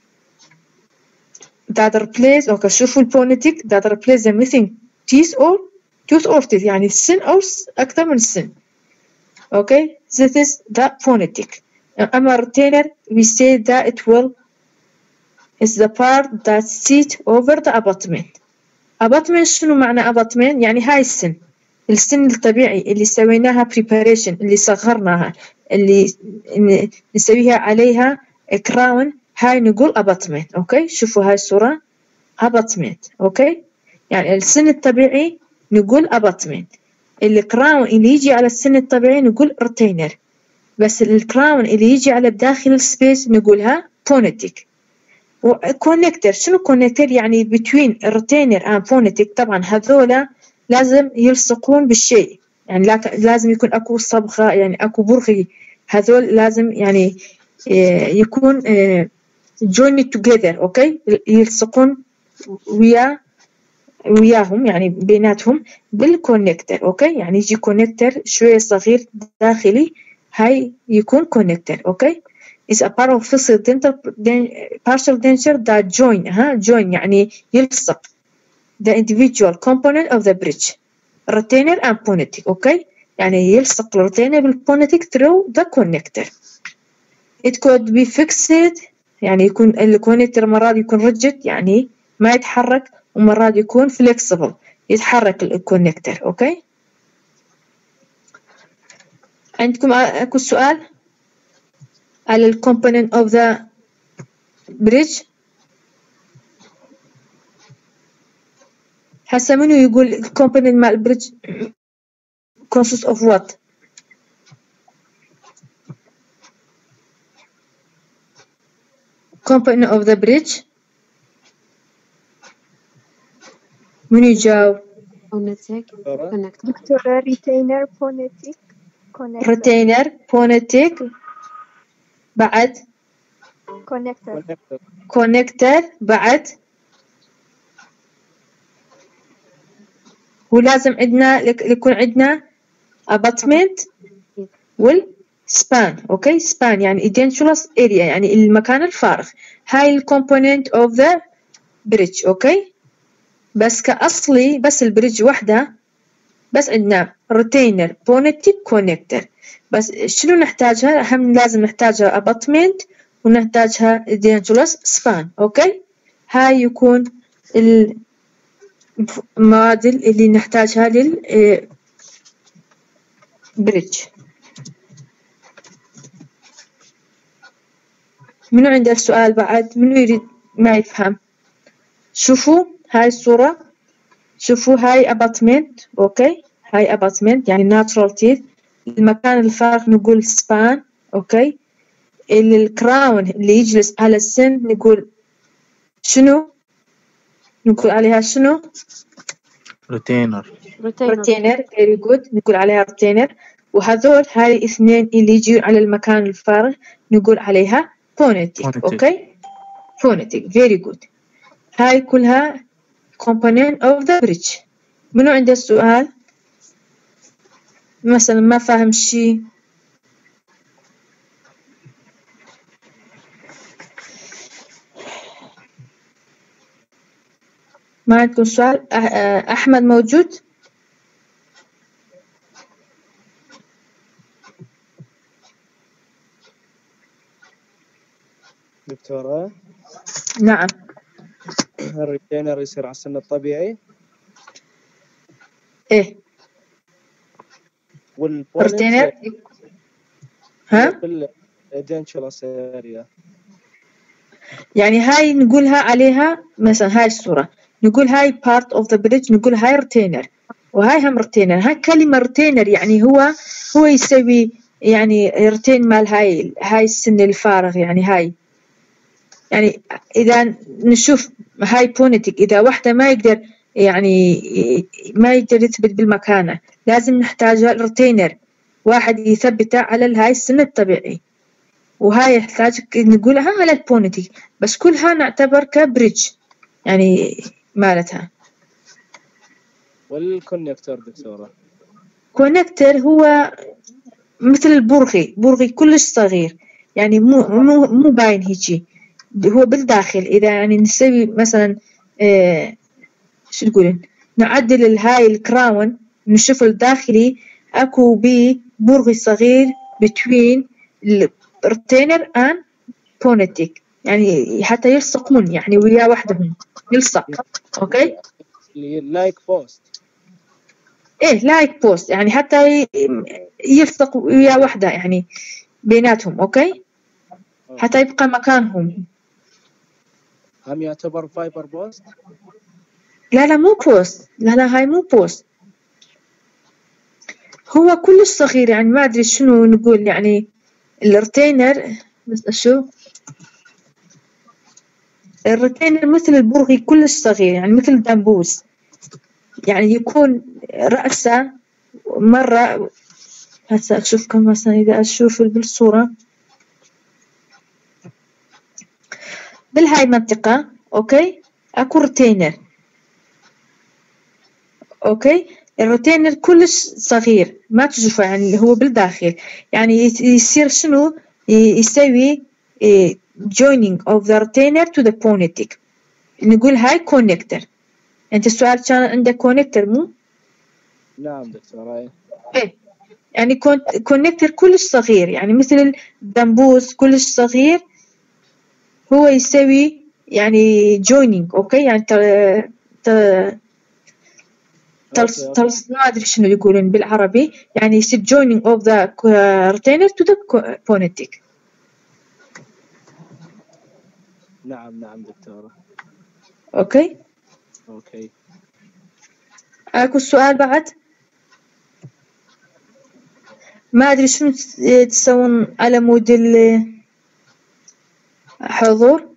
that replace اوكي شوفوا البونيتيك that replace the missing teeth or tooth or teeth يعني السن أو أكثر من السن. Okay, this is the phonetic. أما retainer we say that it will is the part that sits over the abutment. abutment شنو معنى abutment؟ يعني هاي السن السن الطبيعي اللي سويناها preparation اللي صغرناها اللي نسويها عليها crown، هاي نقول abutment. أوكي، شوفوا هاي الصورة abutment. أوكي، يعني السن الطبيعي نقول abutment. الكراون اللي يجي على السن الطبيعي نقول retainer، بس الكراون اللي يجي على بداخل السبيس نقولها phonetic. وكونكتر شنو كونكتر؟ يعني between retainer and phonetic. طبعا هذولا لازم يلصقون بالشيء، يعني لازم يكون اكو صبغة يعني اكو برغي، هذول لازم يعني يكون joined together. اوكي، يلصقون ويا وياهم يعني بيناتهم بالكونكتر. اوكي، يعني يجي كونكتر شوية صغير داخلي، هاي يكون كونكتر. اوكي، is a part of facial dental partial denture that join ها join يعني يلصق the individual component of the bridge retainer and phonetic. اوكي، يعني يلصق الريتينر بالphonetic through the connector. it could be fixed يعني يكون الكونكتر مرات يكون rigid يعني ما يتحرك، ومرات يكون flexible يتحرك الكونكتر. اوكي، عندكم اكو سؤال على ال component of the bridge؟ هسه منو يقول ال component مال البريدج consists of what؟ component of the bridge منو يجاوب؟ دكتورة ريتينر فونيتيك ريتينر فونيتيك بعد كونكتر كونكتر بعد، ولازم عندنا يكون عندنا abutment والسبان. اوكي، سبان يعني edentulous area يعني المكان الفارغ. هاي الكومبوننت of the bridge. اوكي، بس كأصلي بس البريدج وحدة بس عندنا retainer phonetic connector. بس شنو نحتاجها؟ هم لازم نحتاجها abutment ونحتاجها edentulous span. اوكي، هاي يكون المواد اللي نحتاجها لل بريدج. منو عنده سؤال بعد؟ منو يريد ما يفهم؟ شوفوا هاي الصورة، شوفوا هاي abutment. اوكي، هاي abutment يعني natural teeth. المكان الفارغ نقول span. اوكي، الكراون اللي يجلس على السن نقول شنو؟ نقول عليها شنو؟ ريتينر. ريتينر. very good. نقول عليها ريتينر. وهذول هاي الاثنين اللي يجون على المكان الفارغ نقول عليها phonetic. اوكي phonetic very good. هاي كلها component of the bridge. منو عنده سؤال؟ مثلا ما فاهم شي؟ ما عندكم سؤال؟ أحمد موجود؟ دكتورة نعم. الريتينر يصير على السن الطبيعي؟ ايه والبولينت ها؟ بالدنشلس اريا. يعني هاي نقولها عليها مثلا هاي الصورة نقول هاي part of the bridge نقول هاي ريتينر وهاي هم ريتينر. هاي كلمة ريتينر يعني هو هو يسوي يعني ريتين مال هاي هاي السن الفارغ. يعني هاي يعني إذا نشوف هاي بونتك إذا واحدة ما يقدر يعني ما يقدر يثبت بالمكانة لازم نحتاج ريتينر واحد يثبته على هاي السن الطبيعي. وهاي يحتاج نقولها على البونتي بس كلها نعتبر كبريدج يعني مالتها. والكونكتور دكتورة؟ كونكتر هو مثل البرغي برغي كلش صغير يعني مو مو مو باين هيجي هو بالداخل. إذا يعني نسوي مثلا آه شو تقولين نعدل الهاي الكراون نشوف الداخلي أكو بي برغي صغير between الريتينر and phonetic يعني حتى يلصقون يعني ويا وحدهم يلصق. أوكي لايك بوست. إيه لايك بوست يعني حتى يلصق ويا وحدة يعني بيناتهم. أوكي حتى يبقى مكانهم. هم يعتبر فايبر بوست؟ لا لا مو بوست. لا لا هاي مو بوست. هو كلش صغير يعني ما أدري شنو نقول يعني الريتينر بس أشوف الريتينر مثل البرغي كلش صغير يعني مثل الدنبوس يعني يكون رأسه مرة. هسه أشوفكم مثلا إذا أشوف بالصورة بالهاي المنطقة. أوكي أكو ريتينر. أوكي الريتينر كلش صغير ما تشوفه يعني هو بالداخل يعني يصير شنو يسوي joining of the retainer to the phonetic نقول هاي connector. أنت السؤال كان عندك connector مو؟ نعم دكتورة. إيه يعني connector كلش صغير يعني مثل الدنبوس كلش صغير هو يسوي يعني joining. أوكي يعني تل تل تلص تلص ما أدري شنو يقولون بالعربي يعني يصير joining of the retainer to the phonetic. نعم نعم دكتورة. أوكي أوكي. أكو سؤال بعد؟ ما أدري شنو تسوون على مود الحضور.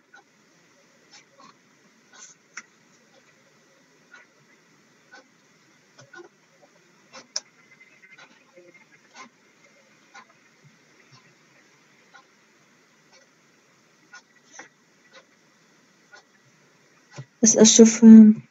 بس أشوف